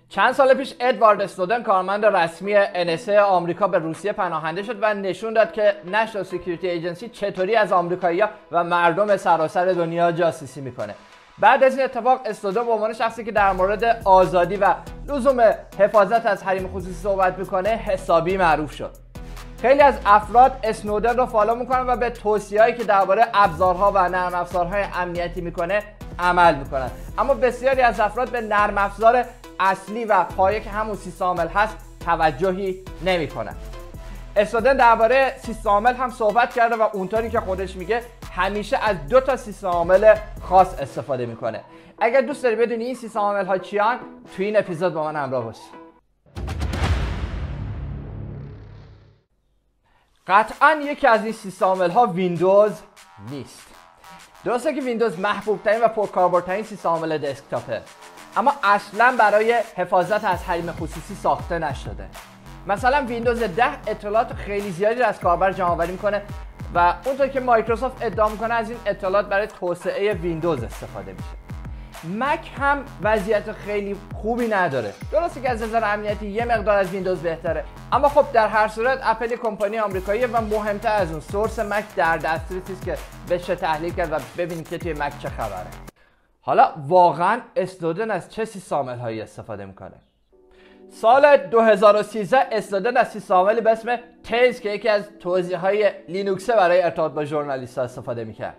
چند سال پیش ادوارد اسنودن کارمند رسمی NSA آمریکا به روسیه پناهنده شد و نشون داد که نشنال سکیوریتی ایجنسی چطوری از آمریکایی‌ها و مردم سراسر دنیا جاسوسی میکنه. بعد از این اتفاق اسنودن به عنوان شخصی که در مورد آزادی و لزوم حفاظت از حریم خصوصی صحبت میکنه حسابی معروف شد. خیلی از افراد اسنودن رو فالو میکنن و به توصیه‌هایی که درباره ابزارها و نرم افزارهای امنیتی میکنه عمل میکنن، اما بسیاری از افراد به نرم افزار اصلی و پایه که همون سیستم عامل هست توجهی نمیکنن. اسنودن درباره سیستم عامل هم صحبت کرده و اونطوری که خودش میگه همیشه از 2 تا سیستم عامل خاص استفاده میکنه. اگر دوست داری بدونی این سیستم عامل ها چیان، توی این اپیزود با من همراه باش. قطعا یکی از این سیستم عامل ها ویندوز نیست. درسته که ویندوز محبوب ترین و پرکاربردترین سیستم عامل دسکتاپه، اما اصلا برای حفاظت از حریم خصوصی ساخته نشده. مثلا ویندوز 10 اطلاعات خیلی زیادی رو از کاربر جمع آوری میکنه و اونطور که مایکروسافت ادعا میکنه از این اطلاعات برای توسعه ویندوز استفاده میشه. مک هم وضعیت خیلی خوبی نداره. درسته که از نظر امنیتی یه مقدار از ویندوز بهتره، اما خب در هر صورت اپل کمپانی آمریکاییه و مهمتر از اون سورس مک در دسترسی است که بشه تحلیل کرد و ببینید که توی مک چه خبره. حالا واقعا اسنودن از چه سیستم عامل‌هایی استفاده میکنه؟ سال 2013 اسنودن از سیستم عاملی به اسم تیلز که یکی از توضیح‌های لینوکس برای ارتباط با ژورنالیست‌ها استفاده میکرد.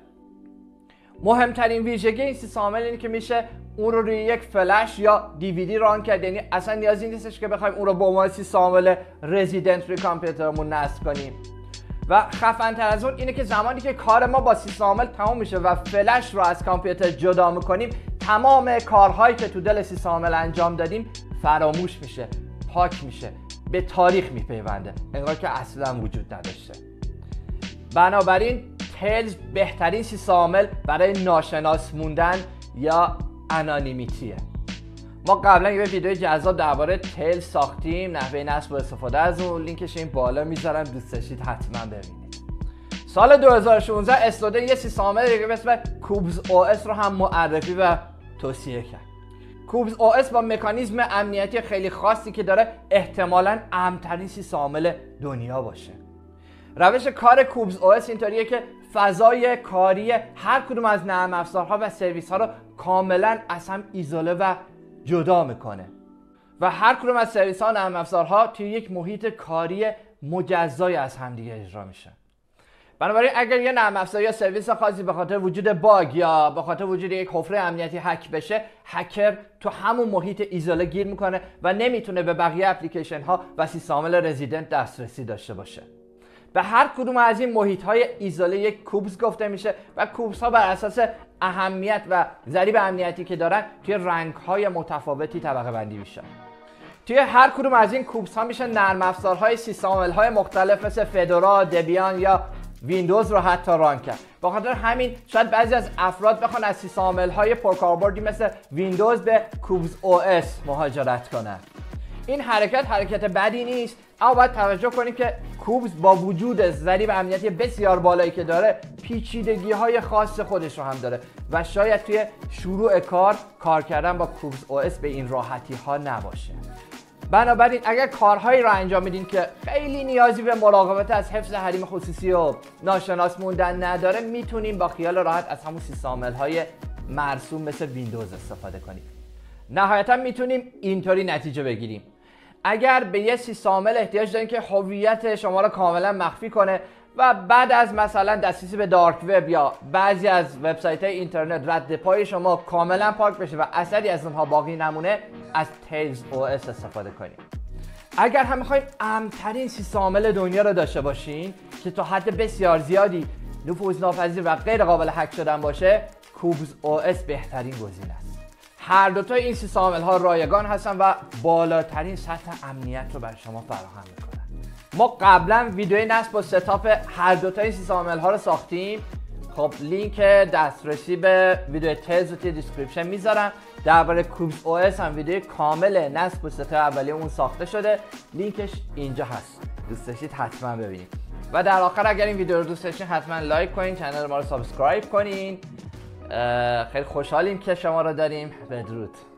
مهمترین ویژگی این سیستم عامل اینه که میشه اون رو روی یک فلش یا DVD ران کرد، یعنی اصلا نیازی نیستش که بخوایم اون رو به عنوان سیستم عامل رزیدنت روی کامپیوترمون نصب کنیم. و خفن‌تر از اون اینه که زمانی که کار ما با سیستم عامل تمام میشه و فلش رو از کامپیوتر جدا میکنیم، تمام کارهایی که تو دل سیستم عامل انجام دادیم فراموش میشه، پاک میشه، به تاریخ میپیونده، انگار که اصلا وجود نداشته. بنابراین تیلز بهترین سیستم عامل برای ناشناس موندن یا انانیمیتیه. ما قبلا یه ویدیو جذاب درباره تیلز ساختیم، نحوه نصب و استفاده از اون، لینکش این بالا میذارم، دوست داشتید حتما ببینید. سال 2016 اسنودن یه سیستم عامل دیگه به اسم کوبز OS رو هم معرفی و توصیه کرد. کوبز OS با مکانیزم امنیتی خیلی خاصی که داره احتمالاً امن‌ترین سیستم عامل دنیا باشه. روش کار کوبز OS اینطوریه که فضای کاری هر کدوم از نرم افزارها و سرویس ها رو کاملا از هم ایزوله و جدا میکنه و هر کدوم از سرویس ها و نرم افزارها توی یک محیط کاری مجزای از همدیگه اجرا میشن. بنابراین اگر یه نرم افزار یا سرویس خاصی به خاطر وجود باگ یا به خاطر وجود یک حفره امنیتی هک بشه، هکر تو همون محیط ایزوله گیر میکنه و نمیتونه به بقیه اپلیکیشن ها و سیستم عامل رزیدنت دسترسی داشته باشه. به هر کدوم از این محیط‌های ایزوله یک کوبز گفته میشه و کوبزها بر اساس اهمیت و ضریب امنیتی که دارن توی رنگ‌های متفاوتی طبقه بندی میشن. توی هر کدوم از این کوبزها میشه نرم افزارهای سیستم عامل‌های مختلف مثل فدورا، دبیان یا ویندوز رو حتی ران کرد. به خاطر همین شاید بعضی از افراد بخوان از سیستم عامل‌های پرکاربردی مثل ویندوز به کوبز OS مهاجرت کنن. این حرکت بدی نیست، اما باید توجه کنیم که کوبز با وجود ضریب امنیتی بسیار بالایی که داره، پیچیدگی‌های خاص خودش رو هم داره و شاید توی شروع کار کردن با کوبز OS به این راحتی ها نباشه. بنابراین اگر کارهایی رو انجام میدین که خیلی نیازی به مراقبت از حفظ حریم خصوصی و ناشناس موندن نداره، میتونیم با خیال راحت از همون سیستم عامل‌های مرسوم مثل ویندوز استفاده کنیم. نهایتا میتونیم اینطوری نتیجه بگیریم: اگر به یه سیستم عامل احتیاج دارین که هویت شما رو کاملا مخفی کنه و بعد از مثلا دسترسی به دارک وب یا بعضی از وبسایت‌های اینترنت رد پای شما کاملا پاک بشه و اثری از اونها باقی نمونه، از تیلز OS استفاده کنید. اگر هم می‌خواید امن‌ترین سیستم عامل دنیا رو داشته باشین که تا حد بسیار زیادی نفوذناپذیر و غیر قابل هک شدن باشه، کوبز OS بهترین گزینه است. هر دوتا این سیستم عامل‌ها رایگان هستن و بالاترین سطح امنیت رو برای شما فراهم میکنن. ما قبلا ویدیوی نصب و ستاپ هر دوتا این سیستم عامل‌ها رو ساختیم. خب لینک دسترسی به ویدیو تیلز رو توی دیسکریپشن میذارم. درباره کوبز OS هم ویدیو کامل نصب و ستاپ اولیه اون ساخته شده، لینکش اینجا هست، دوست داشتید حتما ببینید. و در آخر اگر این ویدیو رو دوست داشتین حتما لایک کنین، کانال ما رو سابسکرایب کنین. خیلی خوشحالیم که شما رو داریم. بدرود.